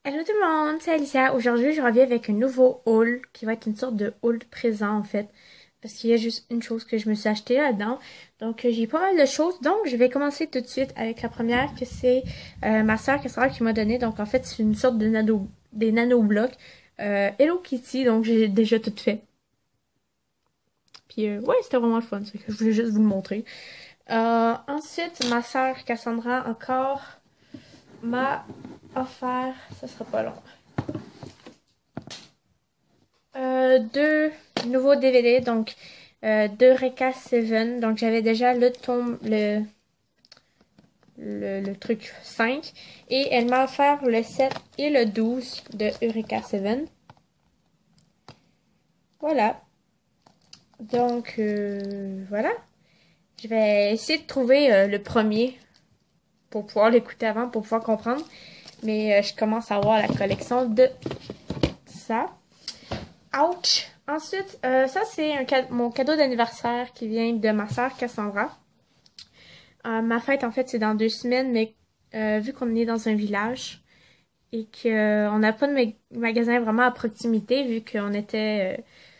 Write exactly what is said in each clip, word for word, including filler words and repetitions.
Hello tout le monde, c'est Alicia. Aujourd'hui, je reviens avec un nouveau haul qui va être une sorte de haul présent en fait. Parce qu'il y a juste une chose que je me suis acheté là-dedans. Donc, euh, j'ai pas mal de choses. Donc, je vais commencer tout de suite avec la première que c'est euh, ma soeur Cassandra qui m'a donné. Donc, en fait, c'est une sorte de nano, des nano-blocs euh, Hello Kitty. Donc, j'ai déjà tout fait. Puis, euh, ouais, c'était vraiment le fun. C'est que je voulais juste vous le montrer. Euh, ensuite, ma soeur Cassandra encore m'a offert, ça sera pas long, euh, deux nouveaux D V D, donc euh, d'Eureka sept. Donc j'avais déjà le tome, le, le, le truc cinq. Et elle m'a offert le sept et le douze de Eureka sept. Voilà. Donc euh, voilà. Je vais essayer de trouver euh, le premier pour pouvoir l'écouter avant, pour pouvoir comprendre. Mais euh, je commence à avoir la collection de ça. Ouch! Ensuite, euh, ça c'est un cade mon cadeau d'anniversaire qui vient de ma soeur Cassandra. Euh, ma fête en fait c'est dans deux semaines, mais euh, vu qu'on est dans un village et qu'on n'a pas de ma magasin vraiment à proximité, vu qu'on était euh,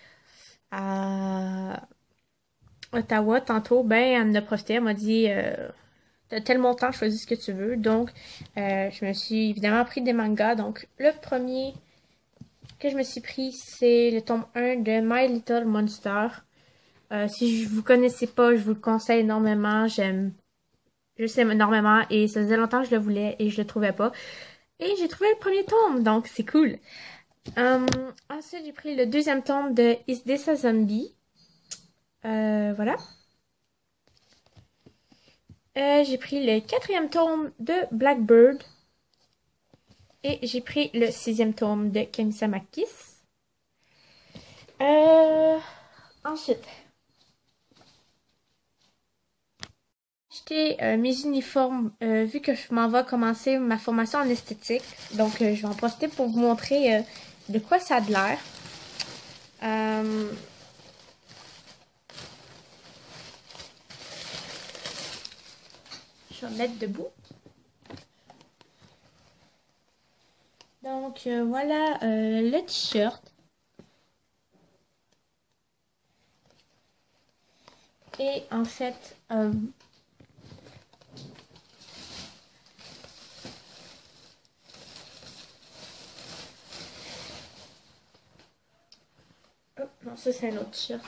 à Ottawa tantôt, ben elle en a profité, elle m'a dit euh, t'as tel montant, choisis ce que tu veux. Donc euh, je me suis évidemment pris des mangas. Donc le premier que je me suis pris, c'est le tome un de My Little Monster. Euh, si je vous connaissez pas, je vous le conseille énormément. J'aime, je sais énormément et ça faisait longtemps que je le voulais et je le trouvais pas. Et j'ai trouvé le premier tome, donc c'est cool. Um, ensuite, j'ai pris le deuxième tome de Is This a Zombie? Euh, voilà. Euh, j'ai pris le quatrième tome de Blackbird. Et j'ai pris le sixième tome de Kamisama Kiss. Euh, ensuite, j'ai acheté euh, mes uniformes euh, vu que je m'en vais commencer ma formation en esthétique. Donc, euh, je vais en profiter pour vous montrer euh, de quoi ça a de l'air. Euh, je vais me mettre debout. Donc, euh, voilà euh, le t-shirt. Et en fait, euh, oh, non, ça c'est un autre t-shirt.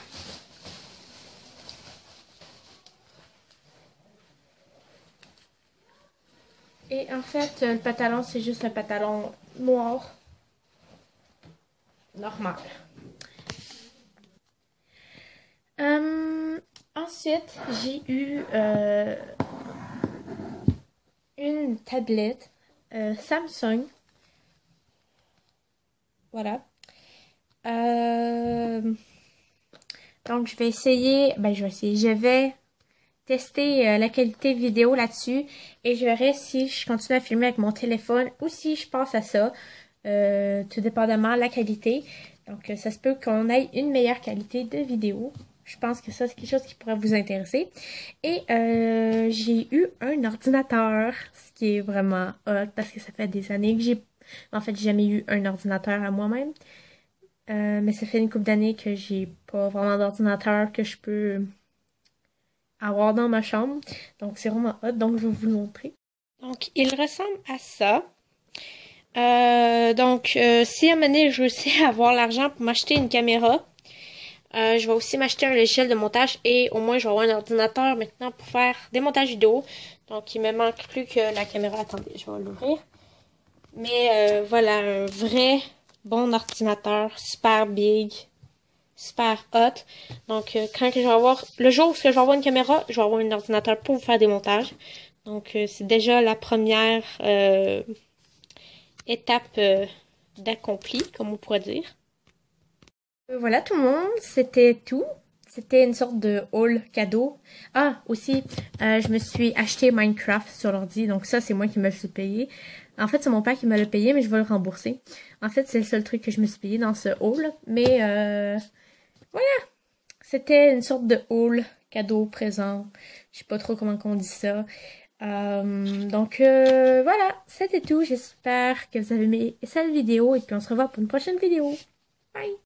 Et en fait, euh, le pantalon, c'est juste un pantalon noir. Normal. Euh, ensuite, j'ai eu euh, une tablette euh, Samsung. Voilà. Euh, donc, je vais essayer, ben, je vais essayer, je vais tester euh, la qualité vidéo là-dessus et je verrai si je continue à filmer avec mon téléphone ou si je passe à ça, euh, tout dépendamment de la qualité. Donc, euh, ça se peut qu'on ait une meilleure qualité de vidéo. Je pense que ça, c'est quelque chose qui pourrait vous intéresser. Et euh, j'ai eu un ordinateur, ce qui est vraiment hot parce que ça fait des années que j'ai... En fait, j'ai jamais eu un ordinateur à moi-même. Euh, mais ça fait une couple d'années que j'ai pas vraiment d'ordinateur que je peux avoir dans ma chambre. Donc, c'est vraiment hot. Donc, je vais vous le montrer. Donc, il ressemble à ça. Euh, donc, euh, si à un moment donné, je réussis à avoir l'argent pour m'acheter une caméra, euh, je vais aussi m'acheter un logiciel de montage et au moins, je vais avoir un ordinateur maintenant pour faire des montages vidéo. Donc, il me manque plus que la caméra. Attendez, je vais l'ouvrir. Mais euh, voilà, un vrai bon ordinateur, super big, super hot. Donc, euh, quand je vais avoir, le jour où je vais avoir une caméra, je vais avoir un ordinateur pour faire des montages. Donc, euh, c'est déjà la première euh, étape euh, d'accompli, comme on pourrait dire. Euh, voilà tout le monde, c'était tout. C'était une sorte de haul cadeau. Ah, aussi, euh, je me suis acheté Minecraft sur l'ordi, donc ça, c'est moi qui me le suis payé. En fait, c'est mon père qui me l'a payé, mais je vais le rembourser. En fait, c'est le seul truc que je me suis payé dans ce haul, mais euh, voilà. C'était une sorte de haul, cadeau, présent. Je sais pas trop comment on dit ça. Euh, donc euh, voilà, c'était tout. J'espère que vous avez aimé cette vidéo et puis on se revoit pour une prochaine vidéo. Bye!